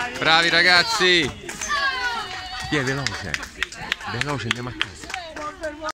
Bravi ragazzi! Chi è veloce? Veloce, andiamo a casa.